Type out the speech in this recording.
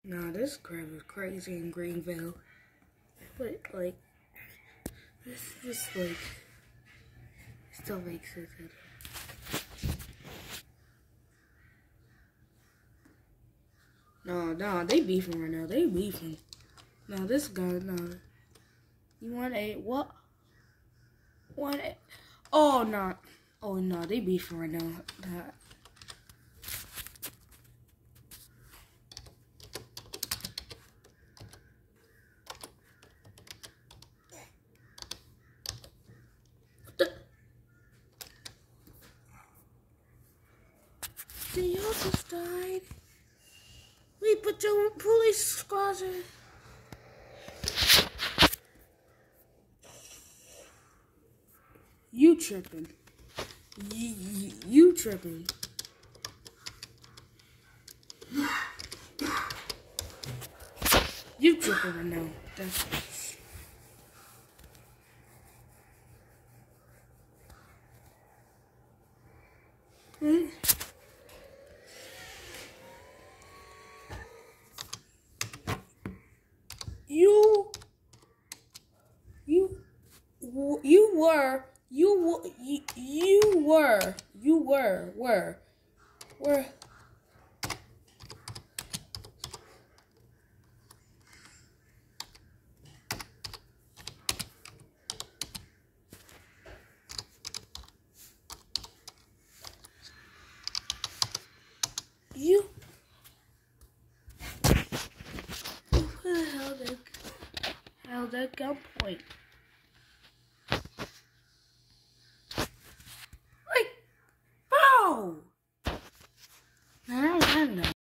Nah, this crap is crazy in Greenville. But, like, this like, still makes sense. No, they beefing right now. They beefing. No, this guy, no. You want a, what? Want a, oh, no. Oh, no, they beefing right now. Y'all just died. We put your police squad in. You tripping. You tripping. You tripping right now. That's were. You held at gunpoint.